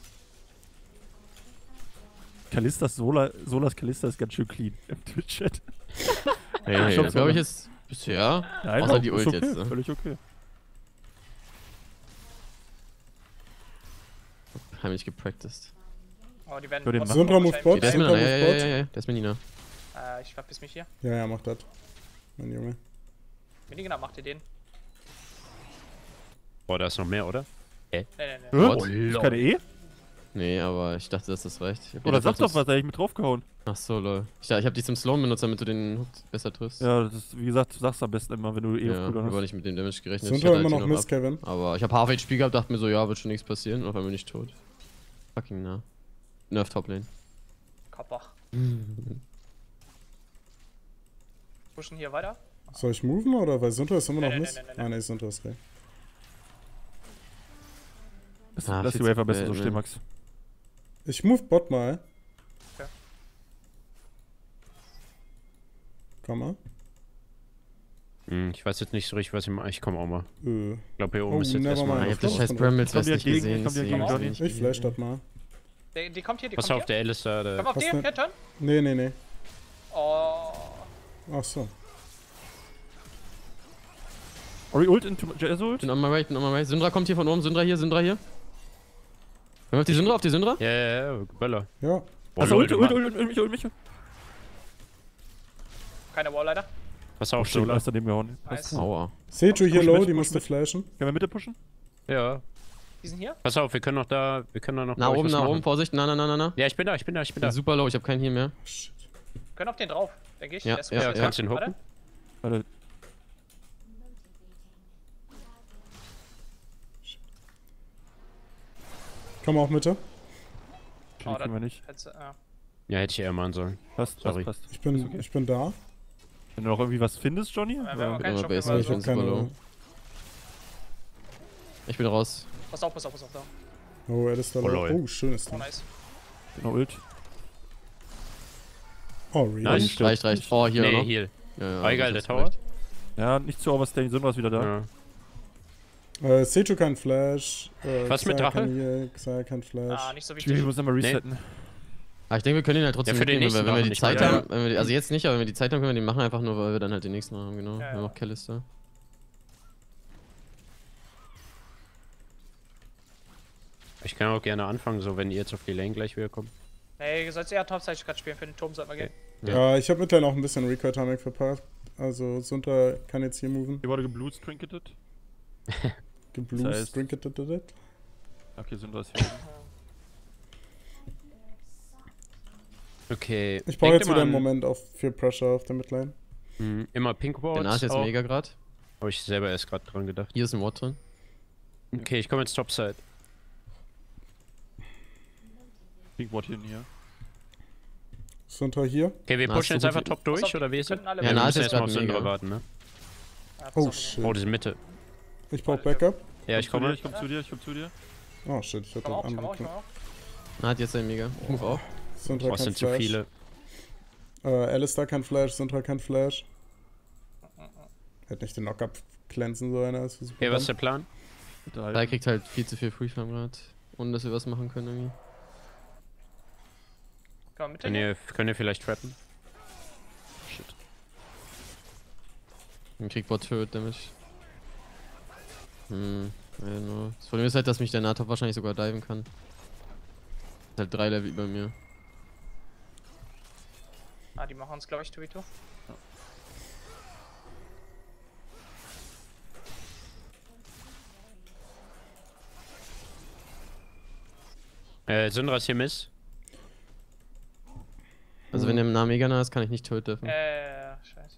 Kalistas Sola, Solas Kalista ist ganz schön clean im Twitch-Chat. Hey, hey, Schon das glaube ich so. ist bisher. Nein, Außer auch- die ist Ult okay, jetzt, ne? Völlig okay. Heimlich gepracticed. Oh, die werden. Für den Bot- Machen. Sunter Bot- move Bot- Bot. Der ist mir Sunter ja, ja, move ja, ja, Bot. ja, der ist mir Nina. Äh, ich verpiss mich hier. Ja, ja, mach das. Mein Junge. Wenn die genau macht ihr den. Boah, da ist noch mehr, oder? Nee, nee, nee. What? Ist keine E? Nee, aber ich dachte, dass das reicht. Ich hab Oder gedacht, sag doch das- was, da hätte ich mit draufgehauen. Ach so, lol. Ich, dachte, ich hab die zum Slowen benutzt, damit du den Hook besser triffst. Ja, das ist, wie gesagt, du sagst am besten immer, wenn du E ja auf Cooldown aber hast. nicht mit dem Damage gerechnet. Sunter Ich hatte immer halt noch die Miss, ab. Kevin. Aber ich hab Half H P gehabt, dachte mir so, ja, wird schon nichts passieren. Und auf einmal bin ich tot. Fucking nah. Nerf Toplane. Kappach. Pushen hier weiter. Soll ich moven oder? Weil Sunter ist immer Nee, noch nee, Miss. nee, nee, nee. Ah, nee, Sunter ist recht. Lass, Ah, lass die viel zu Wave am besten spät, so ne? stehen, Max. Ich move Bot mal. Okay. Komm mal. Hm, ich weiß jetzt nicht so richtig, was ich mache. Ich komme auch mal. Äh, Ich glaube, hier oben Oh, ist jetzt never erstmal. mind. Ah, ich hab das Auf scheiß Kopf. Brambles Komm was dir nicht entgegen, gesehen. komm dir deswegen entgegen, hab Johnny. nicht ich flash gesehen. das mal. Die, die kommt hier, die Pass kommt auf, hier. der Alistair, Komm der. auf Hast dir, du- hier, turn. Nee, nee, nee. Oh. Ach so. Ori ult into Ult? Bin on my right, bin on my right. Syndra kommt hier von oben. Syndra hier, Syndra hier. Können wir auf die Syndra, auf die Syndra? Ja, ja, ja, Böller. Ja. Boah, Also lol, ult, du ult, ma- ult, ult, mich, ult, mich. Keine Wall leider. Pass auf, Schon so. alles daneben gehauen. Passt. Nice. Aua. Seju hier Push low, mit, die push musste mit. flashen. Können wir Mitte pushen? Ja. Die sind hier? Pass auf, wir können noch da, wir können da noch. Nach glaub ich, oben, was nach machen. oben, Vorsicht. Na, na, na, na, na. Ja, ich bin da, ich bin da, ich bin Bin da. super low, ich hab keinen Heal mehr. Shit. Können auf den drauf, denke ich. Ja, Der ist ja, gut. ja. Kannst du den Warte. hooken? Warte. Komm auch Mitte. Oh, Kriegen wir dann nicht. hättest du, ja. Ja, hätte ich eher machen sollen. Passt, Sorry. passt, passt. Ich bin, Ist okay. ich bin da. Wenn du noch irgendwie was findest, Johnny? Ja, wir Oder- haben keinen immer Schock Base, mehr, ich bin hab also. super keine. low. Ich bin raus. Pass auf, pass auf, pass auf. Da. Oh, er ist da Oh, low. lol. Oh, schönes Oh, Ding. nice. Genau, Ult. Oh, really? Nice. stimmt. Reicht, reicht. Oh, hier Nee, noch. Heal. Ja, ja, Ah, egal, das der reicht. Tower. Ja, nicht zu overstayen, Syndra ist wieder da. Ja. Äh, Seju kein Flash. Äh, Was mit Xayah Drache? kein Heal, Xayah kein Flash. Ah, nicht so Schwierig, ich wichtig. muss nochmal resetten. Aber ich denke, wir können ihn halt trotzdem Ja, für den mitnehmen, weil nächsten wenn wir Drachen die nicht Zeit mehr. haben, wenn wir die, also jetzt nicht, aber wenn wir die Zeit haben, können wir den machen einfach nur, weil wir dann halt den nächsten haben, genau. Ja, Wir haben ja. auch Callister. Ich kann auch gerne anfangen, so wenn ihr jetzt auf die Lane gleich wieder kommt. Nee, du sollst eher Topside gerade spielen. Für den Turm sollten wir gehen. Ja, ich habe mittlerweile noch ein bisschen Recoil-Timing verpasst. Also, Sunta kann jetzt hier moven. Hier wurde geblues trinketed. Geblues, Das heißt- trinketed it. Okay, Syndra ist hier. Okay. Ich brauche denkt jetzt ihr wieder mal einen an- Moment auf, für Pressure auf der Midlane. Hm, immer Pink Der Nase ist Wards. jetzt auch. mega grad. Habe ich selber erst gerade dran gedacht. Hier ist ein Ward drin. Okay, ich komme jetzt Topside. Pinkward hier hier. Sunta hier. Okay, wir Na, pushen ist jetzt so einfach gut. top Pass durch, auf, oder wie wir ist es? könnten alle Ja, wir Nase müssen ist erstmal auf grad Syndra mega. warten, ne? Ja, pass Oh, auf. shit. Oh, die sind Mitte. Ich brauche Backup. Ja, ich Komm zu dir, komme. ich komm zu dir, ich komm zu dir. Oh, shit, ich hatte Komm auch, komm andere. auch, komm auch. Na, hat jetzt ein Mega. Ich move auch. Sunta Boah, es kein sind zu Flash. viele. Äh, Alistar kein Flash, Sunta kein Flash. Hätte nicht den Knockup cleansen sollen, das ist super. Okay, was ist dumm. der Plan? Bitte Da halten. kriegt halt viel zu viel Free Farm gerade. Ohne dass wir was machen können irgendwie. Komm, mit Könnt dir. ihr, könnt ihr vielleicht trappen? Shit. Dann kriegt Bot Turret Damage. Hm, I don't know. Das Problem ist halt, dass mich der Nahtop wahrscheinlich sogar diven kann. Ist halt drei Level über mir. Ah, die machen uns, glaube ich, zwei zwei. Äh, Syndra ist hier Miss. Also wenn der nah mega nah ist, kann ich nicht Turret dürfen. Äh, scheiße.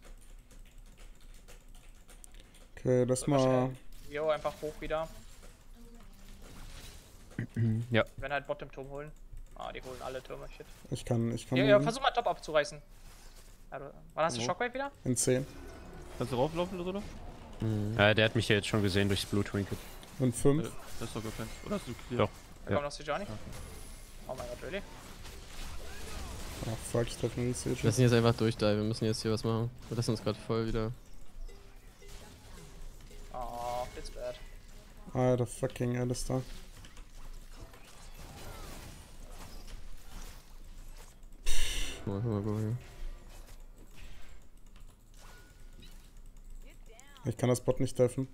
Okay, lass mal. Jo, einfach hoch wieder. Ja. Wenn halt Bot im Turm holen. Ah, die holen alle Türme, shit. Ich kann, ich kann Ja, ja, moven. versuch mal Top abzureißen. Ja, du, wann hast du Wo? Shockwave wieder? In zehn. Kannst du rauflaufen oder so? Hm. Äh, der hat mich ja jetzt schon gesehen durchs Blue Trinket. Und fünf. Äh, Das ist doch gefans. Oder hast du clear? Doch. Da Ja. kommt noch zu Johnny. Oh mein Gott, really? Ach fuck, ich treffe nur die Wir Sage. müssen jetzt einfach durchdiven, wir müssen jetzt hier was machen. Wir lassen uns gerade voll wieder. Oh, it's bad. Alter, fucking Alistar. Mal, mal, mal, mal. Ich kann das Bot nicht treffen.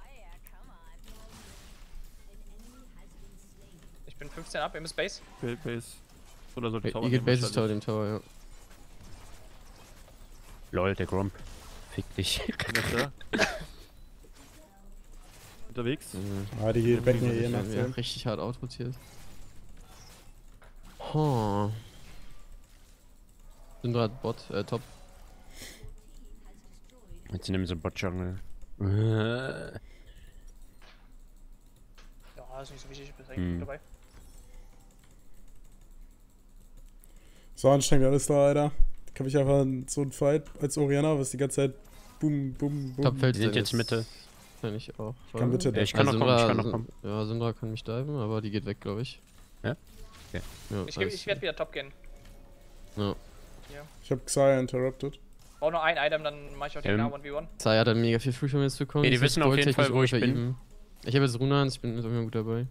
Ich bin fünfzehn ab, ihr müsst Base. Ba- Base. Oder sollte Ihr Tower geht nehmen, Basis wahrscheinlich. Tower, dem Tower, ja. Lol, der Grump. Fick dich. Ist er? Unterwegs? Mhm. Ah, die backen ja eh nach Ja, dem. richtig hart outrotiert. Oh. Syndra hat Bot, äh, Top. Jetzt nehmen sie Bot-Jungle. Äh. Ja, ist nicht so wichtig, ich bin eigentlich Hm. gut dabei. So anstrengend Alistar, Alter. Da kann ich einfach so einen Fight als Oriana, was die ganze Zeit boom, boom, boom. Top fällt Die sind jetzt Mitte. Kann ich auch. Ich kann bitte Ja, ich kann Also noch kommen, ich Syndra- kann noch kommen. Ja, Syndra kann mich diven, aber die geht weg, glaube ich. Ja? Okay. Ja, Ich, geb- nice. ich werde wieder Top gehen. Ja. Ich hab Xayah interrupted. Brauch nur ein Item, dann mach ich auch den Ähm. genau eins gegen eins. Zaya hat dann mega viel Free Farm jetzt bekommen. Ja, die ist jetzt wissen auf jeden goldtechnisch Fall, wo ich ungefähr bin. even. Ich habe jetzt Runans, ich bin jetzt immer gut dabei.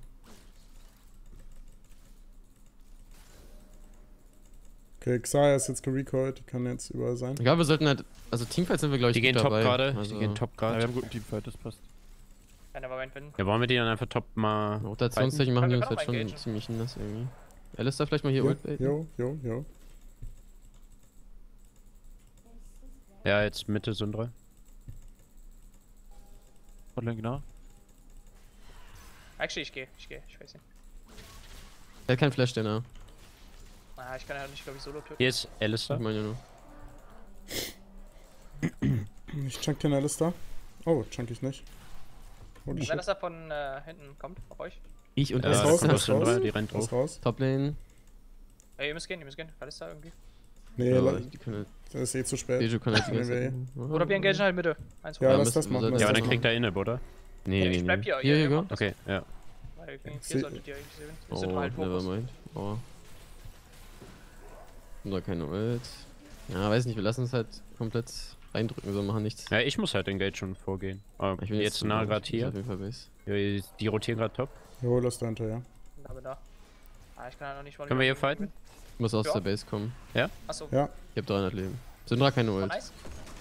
Okay, Xayah ist jetzt gerecoiled, die kann jetzt überall sein. Ich glaube, wir sollten halt. Also Teamfight sind wir, glaube ich, Die gehen gut top dabei. gerade. Also, Die gehen top Ja, wir haben gerade. einen guten Teamfight, das passt. Wenn er mal reinfinden. Ja, wollen wir die dann einfach top mal. Rotationstechnik machen die Wir uns können halt auch schon engagen. ziemlich nass irgendwie. Alistar vielleicht mal hier Jo, Ult baiten? jo, jo, jo. Ja, jetzt Mitte Syndra. Botlane, genau. Actually, ich gehe, ich gehe, ich weiß nicht. Er hat keinen Flash, der nah. Ah, ich kann ja nicht, glaube ich, solo töten. Hier ist Ich Alistair. meine ja nur. Ich chunk den Alistair. Oh, chunk ich nicht. Holy Wenn shit. das da von äh, hinten kommt, auf euch. Ich und Ja, Was da raus, kommt was aus Syndra, raus? die rennt Was drauf. raus? Toplane. Ey, ihr müsst gehen, ihr müsst gehen. Was ist da irgendwie? Nee, Ja, la- die können halt. das ist eh zu spät. Dejo kann halt die ganze Nee, Zeit. Oder wir engagen halt Mitte. Eins Ja, Ja, lass müssen- das machen. wir lass Ja, aber das dann machen. kriegt er Inhib, oder? Nee, Ja, nee, ich bleib nee. hier, Hier, ihr hier, go. macht das. Okay, ja. Weil gegen Sie- vier solltet ihr eigentlich sehen. Wir sind Oh, halt Fokus. nevermind. Oh. Und da keine Ult. Ja, weiß nicht, wir lassen uns halt komplett reindrücken, so machen nichts. Ja, ich muss halt Engage schon vorgehen. Aber Ich bin jetzt zu nah low, gerade ich bin hier. Auf jeden Fall Base. Ja, die rotieren gerade top. Jo, lass dahinter, ja. Da bin da. Ah, ich kann ja noch nicht. Können wir hier fighten? Ich muss aus Ja. der Base kommen. Achso. Ja. Ich hab dreihundert Leben. Syndra keine Oh, Ult. nice.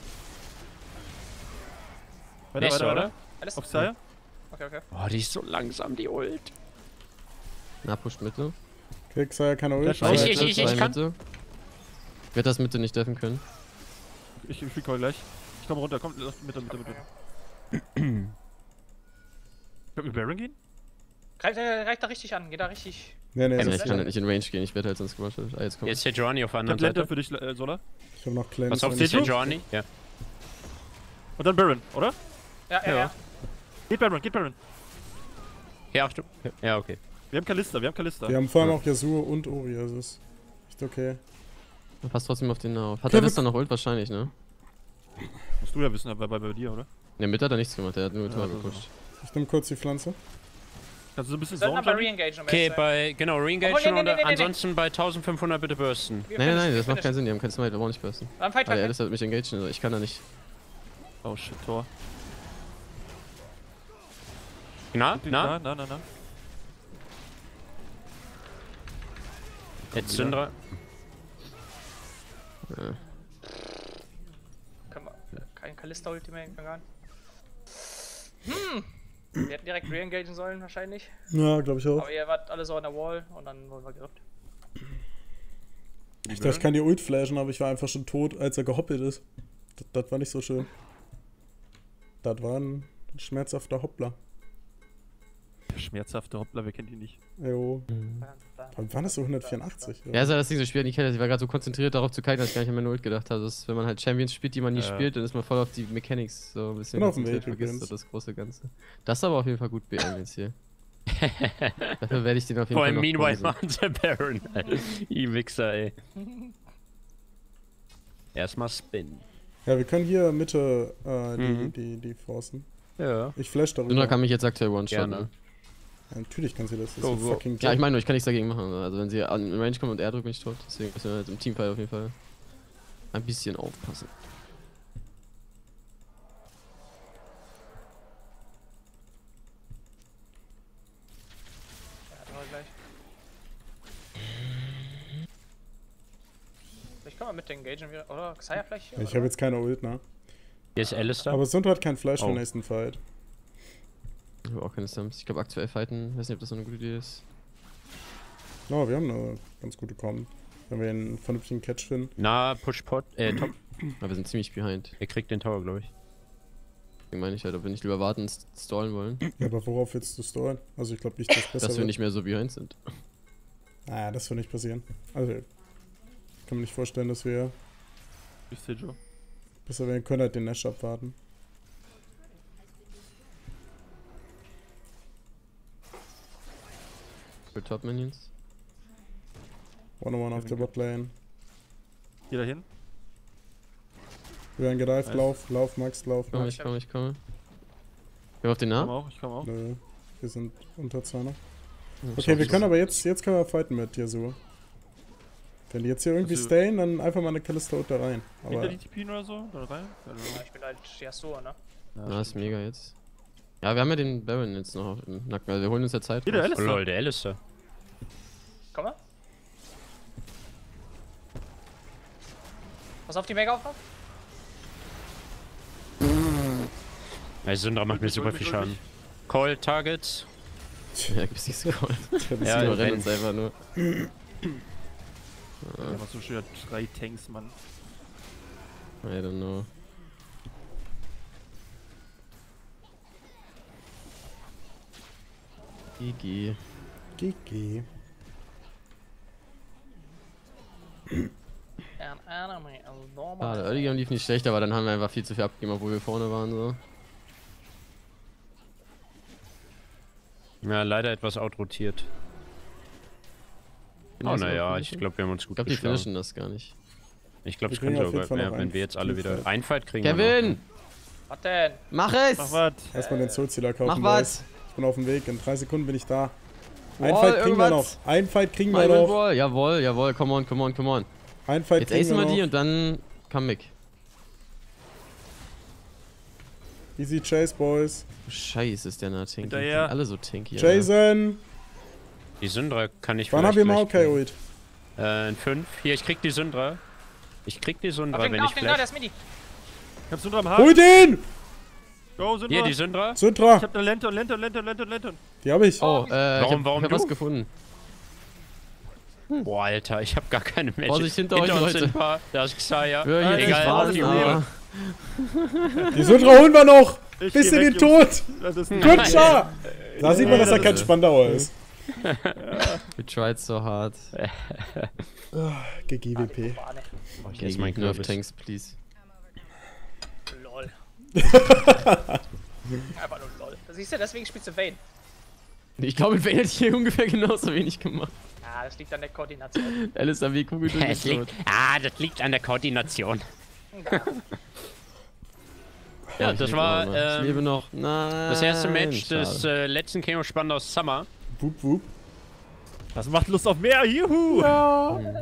Weiter, Nächste, weiter, oder? weiter. Alles? Auf Xayah. Okay, okay. Boah, die ist so langsam, die Ult. Na, pusht Mitte. Krieg sei ja keine Ult. Flash. Ich- Zwei ich- Mitte, ich- zwei ich kann. Mitte. Ich werde das Mitte nicht deffen können. Ich, ich recall gleich. Ich komm runter, komm, lass Mitte, Mitte, Mitte. Können wir mit Baron gehen? Reicht, äh, reicht da richtig an, geht da richtig. Nee, nee, Ja, das ich kann halt nicht in Range gehen, ich werde halt sonst gemacht. Ah, jetzt komm. Jetzt der Johnny auf der Ich hab anderen Blender Seite. für dich, äh, Sola. ich hab noch Claims. Pass auf, wenn der ich- Seht ihr? Johnny. Ja. Und dann Baron, oder? Ja, ja, Ja. ja. Geht Baron, geht Baron. Ja, Achtung. Ja, okay. Wir haben Kalista, wir haben Kalista. Wir haben vor allem auch Yasuo und Ori, also ist echt okay. Passt trotzdem auf den auf. Hat Ja, er wir- das dann noch Ult? Wahrscheinlich, ne? Musst du ja wissen, bei, bei, bei dir, oder? Ne, Mitte hat er nichts gemacht, er hat nur Ja, Tor so, so. gepusht. Ich nehm kurz die Pflanze. Kannst du so ein bisschen Sollten Zone aber Johnny? re-engagen, um Okay, ehrlich zu sein. bei, genau, Re-Engage Obwohl, nee, und nee, nee, nee, ansonsten bei eintausendfünfhundert bitte bursten. Wir Nein, nein, finishen, nein, wir das macht keinen finishen. Sinn, die haben keinen Smite, wir brauchen nicht bursten. Dann fight, Weil fight, Alice fight. hat mich engagiert, also ich kann da nicht. Oh shit, Tor. Na, Na, na, na, na, na. jetzt Syndra. Ja. Können wir, kein Kalista-Ultimate, gar nicht. Hm. Wir hätten direkt re-engagen sollen, wahrscheinlich. Ja, glaube ich auch. Aber ihr wart alle so an der Wall und dann wurden wir gerippt. Ich dachte, ich kann die Ult flashen, aber ich war einfach schon tot, als er gehoppelt ist. Das, das war nicht so schön. Das war ein schmerzhafter Hoppler. Der schmerzhafte Hoppler, wer kennt ihn nicht? Jo. Da, da. Wann war das so hundertvierundachtzig? Ja, ist ja das Ding, so schwer nicht kennt. Ich war gerade so konzentriert darauf zu kiten, dass ich gar nicht an meine Ult gedacht habe. Das ist, wenn man halt Champions spielt, die man nie Ja. spielt, dann ist man voll auf die Mechanics so ein bisschen Bin auf dem konzentriert, Weg vergisst übrigens. so das große Ganze. Das ist aber auf jeden Fall gut B M jetzt hier. Dafür werde ich den auf jeden Vor Fall allem noch Meanwhile pausen. machen sie Baron. I Wichser, ey. Erstmal Spin. Ja, wir können hier Mitte äh, die, Mhm. die, die forcen. Ja. Ich flash darüber. Syndra kann mich jetzt aktuell one-shotten. Gerne. Ja, natürlich kann sie das. Das ist Go, ein go. fucking Ja, ich Job. meine nur, ich kann nichts dagegen machen. Also wenn sie an Range kommt und er drückt, bin ich tot. Deswegen müssen wir halt im Teamfight auf jeden Fall ein bisschen aufpassen. Ja, da war gleich. Vielleicht können wir mit den engagen wieder. Oder Xayah vielleicht? hier, Ich oder? habe jetzt keine Ult, ne? Hier ist Alistair. Aber Syndra hat kein Flash für Oh. den nächsten Fight. Ich habe auch keine Stumps. Ich glaube aktuell fighten, weiß nicht, ob das so eine gute Idee ist. Oh, wir haben eine ganz gute Com. Wenn wir einen vernünftigen Catch finden. Na, Push-Pot, äh, top. Aber wir sind ziemlich behind. Er kriegt den Tower, glaube ich. Deswegen meine ich halt, ob wir nicht lieber warten und st- stallen wollen, Ja, aber worauf willst du storen? Also ich glaube nicht, dass besser dass wir wird. nicht mehr so behind sind. Ah, das wird nicht passieren. Also, ich kann mir nicht vorstellen, dass wir Ich sehe Joe. besser werden können, halt den Nash abwarten. Für Top Minions. one-on-one auf der Botlane. Geh da hin. Wir werden gedived, Nice. lauf, lauf, Max, lauf, Komm, Max. ich komme, ich komme. Wir auf den Ich komm Nah? auch, ich komm auch. Nö, wir sind unter Zahner. Ja, Okay, wir schau, können aber jetzt, jetzt können wir fighten mit Yasuo. Wenn die jetzt hier irgendwie Also- stayen, dann einfach mal eine Kalista da rein. Hinter Aber die T P oder so? Da rein? Ja, Ja, ich bin halt Yasuo, ne? Na, ist mega jetzt. Ja, wir haben ja den Baron jetzt noch im Nacken. Also wir holen uns ja Zeit. Hier, der raus. Oh Alistair. lol, der Alistair. Komm mal. Pass auf die Mega aufmachen. Ja, Syndra macht mir Wirklich, super wirklich, viel Schaden. Call Targets. Ja, gibt's nichts geholt. ja, Ja, Wir rennen wenn- uns einfach nur. Ja, was so schön, drei Tanks, Mann. I don't know. Gigi. Gigi. An enemy is Ah, normal. der Early Game lief nicht schlecht, aber dann haben wir einfach viel zu viel abgegeben, obwohl wir vorne waren. So. Ja, leider etwas outrotiert. Oh, naja, ich glaube, wir haben uns Ich gut glaube, die geschlagen. finishen das gar nicht. Ich glaube, es Wir kriegen könnte auf jeden sogar, Fall ja, noch wenn einen wir jetzt alle wieder Fight. ein Fight kriegen. wir noch. Kevin! Was denn? Mach es! Mach was. Erstmal den Soulstealer kaufen, Mach Boys. was! Ich bin auf dem Weg, in drei Sekunden bin ich da. Ein Wall, Fight kriegen wir noch. irgendwas. Ein Fight kriegen wir Mal noch. Wall. Jawohl, jawohl, come on, come on, come on. Ein Fight Jetzt kriegen acen wir wir die noch. und dann Comeback. Easy Chase, Boys. Scheiße, ist der nah tanky. Hinterher. Alle so tanky. Jason! Die Syndra kann ich Wann habt vielleicht ihr mal gleich okay, kriegen. Äh, in fünf. Hier, ich krieg die Syndra. Ich krieg die Syndra, Auf den, wenn auf ich den, da, vielleicht... das Midi. Ich hab's unter am Hol Haar. den! Go, sind Hier, wir. die Syndra. Ich Syndra! hab eine Lantern, Lantern, Lantern, Lantern, Lantern. Die hab ich. Oh, äh, Warum- ich hab, warum ich hab was du? gefunden. Boah, Alter, ich hab gar keine Magic. Vorsicht, hinter euch, uns Leute. sind ein paar. Da ist Xayah. Wir hier Egal, nicht auf die warten, Ruhe. aber... Die Syndra holen wir noch! Ich Bis geh in den weg, Jungs. Tod! Das ist ein Good job! Da sieht man, dass er kein das- Spandauer ist. We tried so hard. G G W P. Boah, ne. Hier ist mein Nerf Kürbis. Tanks, please. Lol. Einfach nur lol. Siehst du, deswegen spielst du Vayne. Ich glaube, mit Vayne hätte ich hier ungefähr genauso wenig gemacht. Ja, das liegt an der Koordination. L S A W Kugel Es durchgeführt. liegt, ah, das liegt an der Koordination. Ja, ich das lebe war noch, Mann. Ich ähm, lebe noch. Nein. das erste Match schade. des äh, letzten King of Spandau Summer. Wup, wup. Das macht Lust auf mehr. Juhu.